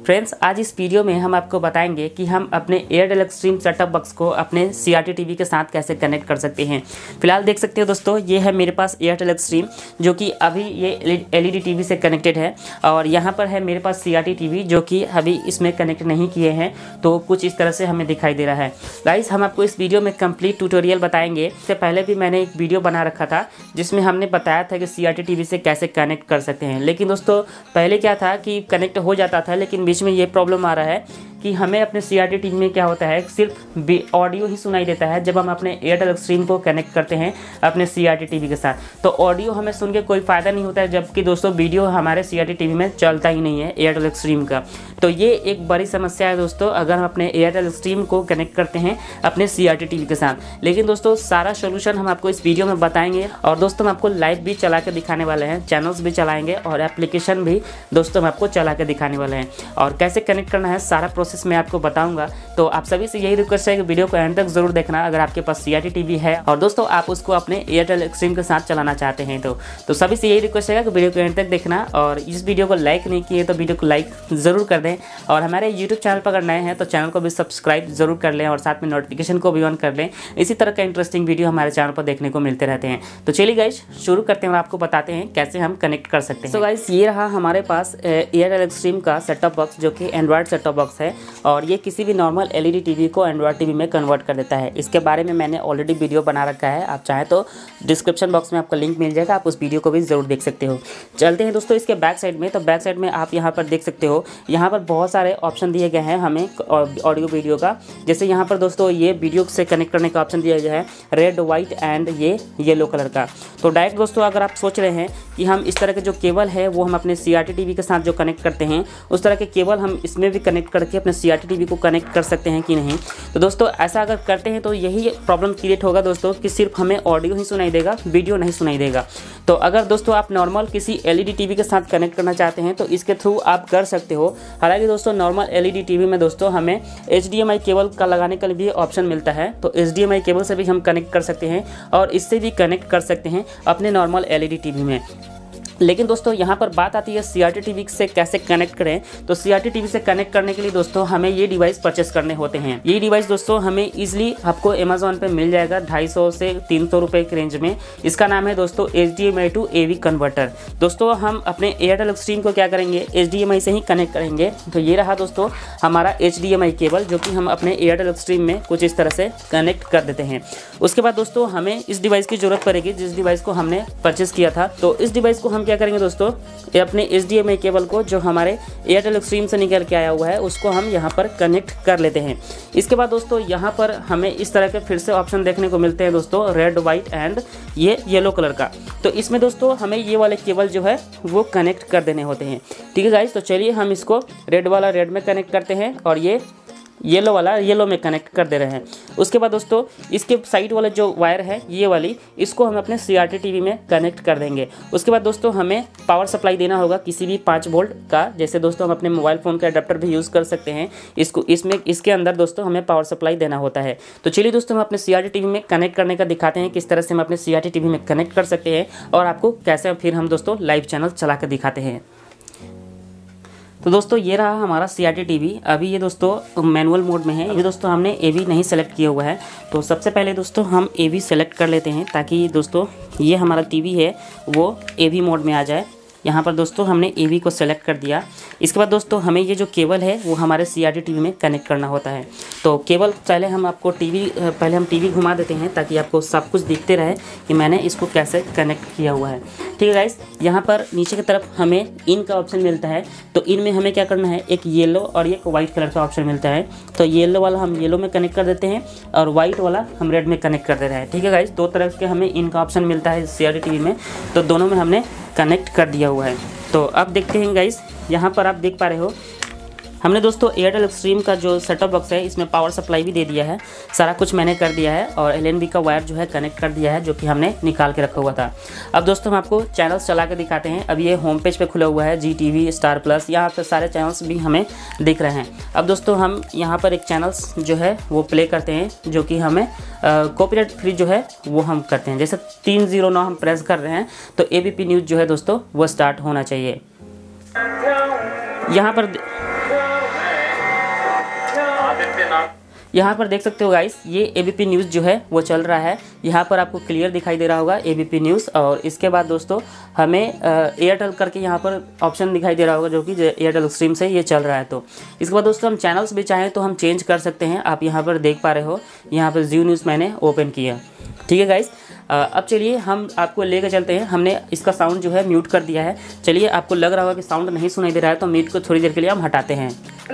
Friends, आज इस video में हम आपको बताएंगे कि हम अपने एयरटेल एक्सट्रीम सेटअप बॉक्स को अपने CRT टीवी के साथ कैसे कनेक्ट कर सकते हैं। फिलहाल देख सकते हो दोस्तों, ये है मेरे पास एयरटेल एक्सट्रीम जो कि अभी ये LED टीवी से कनेक्टेड है और यहाँ पर है मेरे पास CRT टीवी जो कि अभी इसमें कनेक्ट नहीं किए हैं, तो कुछ इस तरह से हमें दिखाई दे रहा है। गाइस, हम आपको इस वीडियो में कंप्लीट ट्यूटोरियल बताएंगे। इससे पहले भी मैंने एक वीडियो बना रखा था जिसमें हमने बताया था कि CRT टीवी से कैसे कनेक्ट कर सकते हैं। लेकिन दोस्तों, पहले क्या था कि कनेक्ट हो जाता था, लेकिन बीच में ये प्रॉब्लम आ रहा है कि हमें अपने CRT टीवी में क्या होता है, सिर्फ ऑडियो ही सुनाई देता है जब हम अपने एयरटेल एक्सट्रीम को कनेक्ट करते हैं अपने CRT टीवी के साथ। तो ऑडियो हमें सुन के कोई फ़ायदा नहीं होता है, जबकि दोस्तों वीडियो हमारे CRT टीवी में चलता ही नहीं है एयरटेल एक्सट्रीम का। तो ये एक बड़ी समस्या है दोस्तों, अगर हम अपने एयरटेल एक्सट्रीम को कनेक्ट करते हैं अपने CRT टीवी के साथ। लेकिन दोस्तों, सारा सोल्यूशन हम आपको इस वीडियो में बताएंगे और दोस्तों हम आपको लाइव भी चला के दिखाने वाले हैं, चैनल्स भी चलाएंगे और एप्लीकेशन भी दोस्तों हम आपको चला के दिखाने वाले हैं। और कैसे कनेक्ट करना है सारा प्रोसेस मैं आपको बताऊंगा। तो आप सभी से यही रिक्वेस्ट है कि वीडियो को एंड तक जरूर देखना अगर आपके पास CRT टीवी है और दोस्तों आप उसको अपने एयरटेल एक्सट्रीम के साथ चलाना चाहते हैं। तो सभी से यही रिक्वेस्ट है कि वीडियो को एंड तक देखना और इस वीडियो को लाइक नहीं किए तो वीडियो को लाइक ज़रूर कर दें और हमारे YouTube चैनल पर अगर नए हैं तो चैनल को भी सब्सक्राइब जरूर कर लें और साथ में नोटिफिकेशन को भी ऑन कर लें। इसी तरह का इंटरेस्टिंग वीडियो हमारे चैनल पर देखने को मिलते रहते हैं। तो चलिए गाइस, शुरू करते हैं और आपको बताते हैं कैसे हम कनेक्ट कर सकते हैं। तो गाइस, ये रहा हमारे पास एयरटेल एक्सट्रीम का सेटअप बॉक्स जो कि एंड्रॉयड सेटअप बॉक्स है और ये किसी भी नॉर्मल LED टीवी को एंड्रॉयड टीवी में कन्वर्ट कर देता है। इसके बारे में मैंने ऑलरेडी वीडियो बना रखा है, आप चाहें तो डिस्क्रिप्शन बॉक्स में आपका लिंक मिल जाएगा, आप उस वीडियो को भी ज़रूर देख सकते हो। चलते हैं दोस्तों इसके बैक साइड में। तो बैक साइड में आप यहाँ पर देख सकते हो, यहाँ पर बहुत सारे ऑप्शन दिए गए हैं हमें ऑडियो वीडियो का। जैसे यहाँ पर दोस्तों ये वीडियो से कनेक्ट करने का ऑप्शन दिया गया है रेड, वाइट एंड ये येलो कलर का। तो डायरेक्ट दोस्तों अगर आप सोच रहे हैं कि हम इस तरह के जो केबल है वो हम अपने CRT टीवी के साथ जो कनेक्ट करते हैं उस तरह के केबल हम इसमें भी कनेक्ट करके अपने CRT टीवी को कनेक्ट कर सकते हैं कि नहीं। तो दोस्तों ऐसा अगर करते हैं तो यही प्रॉब्लम क्रिएट होगा दोस्तों कि सिर्फ हमें ऑडियो ही सुनाई देगा, वीडियो नहीं सुनाई देगा। तो अगर दोस्तों आप नॉर्मल किसी LED टीवी के साथ कनेक्ट करना चाहते हैं तो इसके थ्रू आप कर सकते हो। हालांकि दोस्तों नॉर्मल LED टीवी में दोस्तों हमें HDMI केबल का लगाने का भी ऑप्शन मिलता है, तो HDMI केबल से भी हम कनेक्ट कर सकते हैं और इससे भी कनेक्ट कर सकते हैं अपने नॉर्मल LED टीवी में। लेकिन दोस्तों यहाँ पर बात आती है CRT टीवी से कैसे कनेक्ट करें। तो CRT टीवी से कनेक्ट करने के लिए दोस्तों हमें ये डिवाइस परचेस करने होते हैं। ये डिवाइस दोस्तों हमें इजीली आपको Amazon पे मिल जाएगा 250 से 300 रुपये के रेंज में। इसका नाम है दोस्तों HDMI to AV कन्वर्टर। दोस्तों हम अपने एयरटेल एक्सट्रीम को क्या करेंगे, HDMI से ही कनेक्ट करेंगे। तो ये रहा दोस्तों हमारा HDMI केबल जो कि हम अपने एयरटेल एक्सट्रीम में कुछ इस तरह से कनेक्ट कर देते हैं। उसके बाद दोस्तों हमें इस डिवाइस की ज़रूरत पड़ेगी जिस डिवाइस को हमने परचेस किया था। तो इस डिवाइस को हम क्या करेंगे दोस्तों, ये अपने HDMI केबल को जो हमारे एयरटेल एक्सट्रीम से निकल के आया हुआ है उसको हम यहाँ पर कनेक्ट कर लेते हैं। इसके बाद दोस्तों यहाँ पर हमें इस तरह के फिर से ऑप्शन देखने को मिलते हैं दोस्तों रेड, वाइट एंड ये येलो कलर का। तो इसमें दोस्तों हमें ये वाले केबल जो है वो कनेक्ट कर देने होते हैं। ठीक है गाइस, तो चलिए हम इसको रेड वाला रेड में कनेक्ट करते हैं और ये येलो वाला येलो में कनेक्ट कर दे रहे हैं। उसके बाद दोस्तों इसके साइड वाला जो वायर है ये वाली, इसको हम अपने CRT टीवी में कनेक्ट कर देंगे। उसके बाद दोस्तों हमें पावर सप्लाई देना होगा किसी भी 5 वोल्ट का, जैसे दोस्तों हम अपने मोबाइल फ़ोन का अडेप्टर भी यूज़ कर सकते हैं। इसके अंदर दोस्तों हमें पावर सप्लाई देना होता है। तो चलिए दोस्तों हम अपने CRT टीवी में कनेक्ट करने का दिखाते हैं किस तरह से हम अपने CRT टीवी में कनेक्ट कर सकते हैं और आपको कैसे फिर हम दोस्तों लाइव चैनल चला कर दिखाते हैं। तो दोस्तों ये रहा हमारा CRT टीवी। अभी ये दोस्तों मैनुअल मोड में है। अभी दोस्तों हमने AV नहीं सेलेक्ट किया हुआ है, तो सबसे पहले दोस्तों हम AV सेलेक्ट कर लेते हैं ताकि दोस्तों ये हमारा टीवी है वो AV मोड में आ जाए। यहाँ पर दोस्तों हमने AV को सेलेक्ट कर दिया। इसके बाद दोस्तों हमें ये जो केबल है वो हमारे CRT टीवी में कनेक्ट करना होता है। तो केबल पहले हम टीवी घुमा देते हैं ताकि आपको सब कुछ दिखते रहे कि मैंने इसको कैसे कनेक्ट किया हुआ है। ठीक है गाइस, यहाँ पर नीचे की तरफ हमें इन का ऑप्शन मिलता है। तो इन में हमें क्या करना है, एक येलो और एक वाइट कलर का ऑप्शन मिलता है। तो येलो वाला हम येलो में कनेक्ट कर देते हैं और वाइट वाला हम रेड में कनेक्ट कर दे रहे हैं। ठीक है गाइस, 2 तरह के हमें इन का ऑप्शन मिलता है CRT टीवी में, तो दोनों में हमने कनेक्ट कर दिया हुआ है। तो अब देखते हैं गाइस, यहाँ पर आप देख पा रहे हो हमने दोस्तों एयरटेल एक्सट्रीम का जो सेटअप बॉक्स है इसमें पावर सप्लाई भी दे दिया है, सारा कुछ मैंने कर दिया है और LNB का वायर जो है कनेक्ट कर दिया है जो कि हमने निकाल के रखा हुआ था। अब दोस्तों हम आपको चैनल्स चला के दिखाते हैं। अब ये होम पेज पे खुला हुआ है GTV, स्टार प्लस, यहाँ पर सारे चैनल्स भी हमें दिख रहे हैं। अब दोस्तों हम यहाँ पर एक चैनल्स जो है वो प्ले करते हैं जो कि हमें कॉपीराइट फ्री जो है वो हम करते हैं। जैसे 309 हम प्रेस कर रहे हैं तो ABP न्यूज़ जो है दोस्तों वो स्टार्ट होना चाहिए। यहाँ पर यहाँ पर देख सकते हो गाइस, ये एबीपी न्यूज़ जो है वो चल रहा है। यहाँ पर आपको क्लियर दिखाई दे रहा होगा एबीपी न्यूज़। और इसके बाद दोस्तों हमें एयरटेल करके यहाँ पर ऑप्शन दिखाई दे रहा होगा, जो कि एयरटेल स्ट्रीम से ये चल रहा है। तो इसके बाद दोस्तों हम चैनल्स भी चाहें तो हम चेंज कर सकते हैं। आप यहाँ पर देख पा रहे हो, यहाँ पर जी न्यूज़ मैंने ओपन किया। ठीक है गाइस, अब चलिए हम आपको लेकर चलते हैं। हमने इसका साउंड जो है म्यूट कर दिया है। चलिए, आपको लग रहा होगा कि साउंड नहीं सुनाई दे रहा है, तो म्यूट को थोड़ी देर के लिए हम हटाते हैं।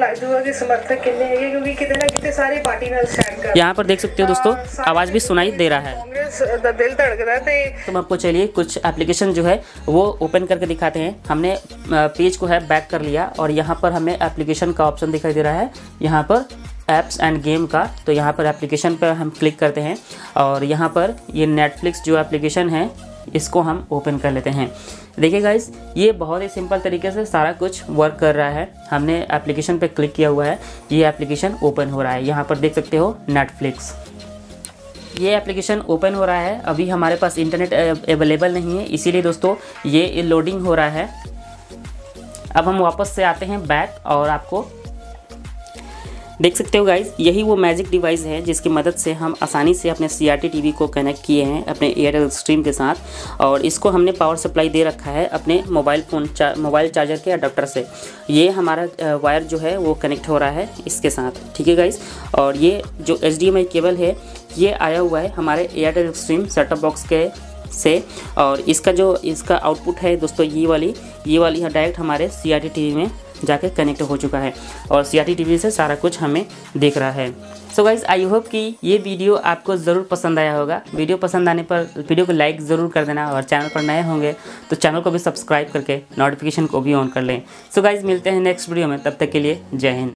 यहाँ पर देख सकते हो दोस्तों, आवाज़ भी सुनाई दे रहा है। तो आपको चलिए कुछ एप्लीकेशन जो है वो ओपन करके दिखाते हैं। हमने पेज को है बैक कर लिया और यहाँ पर हमें एप्लीकेशन का ऑप्शन दिखाई दे रहा है, यहाँ पर ऐप्स एंड गेम का। तो यहाँ पर एप्लीकेशन पर हम क्लिक करते हैं और यहाँ पर ये नेटफ्लिक्स जो एप्लीकेशन है इसको हम ओपन कर लेते हैं। देखिए गाइस, ये बहुत ही सिंपल तरीके से सारा कुछ वर्क कर रहा है। हमने एप्लीकेशन पे क्लिक किया हुआ है, ये एप्लीकेशन ओपन हो रहा है। यहाँ पर देख सकते हो नेटफ्लिक्स, ये एप्लीकेशन ओपन हो रहा है। अभी हमारे पास इंटरनेट अवेलेबल नहीं है, इसीलिए दोस्तों ये लोडिंग हो रहा है। अब हम वापस से आते हैं बैक और आपको देख सकते हो गाइस, यही वो मैजिक डिवाइस है जिसकी मदद से हम आसानी से अपने CRT टीवी को कनेक्ट किए हैं अपने एयरटेल स्ट्रीम के साथ। और इसको हमने पावर सप्लाई दे रखा है अपने मोबाइल चार्जर के अडाप्टर से। ये हमारा वायर जो है वो कनेक्ट हो रहा है इसके साथ। ठीक है गाइस, और ये जो HDMI केबल है ये आया हुआ है हमारे एयरटेल स्ट्रीम सेटअप बॉक्स के से। और इसका आउटपुट है दोस्तों ये वाली डायरेक्ट हमारे CRT टीवी में जाके कनेक्ट हो चुका है और CRT टीवी से सारा कुछ हमें देख रहा है। सो गाइस, आई होप कि ये वीडियो आपको ज़रूर पसंद आया होगा। वीडियो पसंद आने पर वीडियो को लाइक ज़रूर कर देना और चैनल पर नए होंगे तो चैनल को भी सब्सक्राइब करके नोटिफिकेशन को भी ऑन कर लें। सो गाइस, मिलते हैं नेक्स्ट वीडियो में, तब तक के लिए जय हिंद।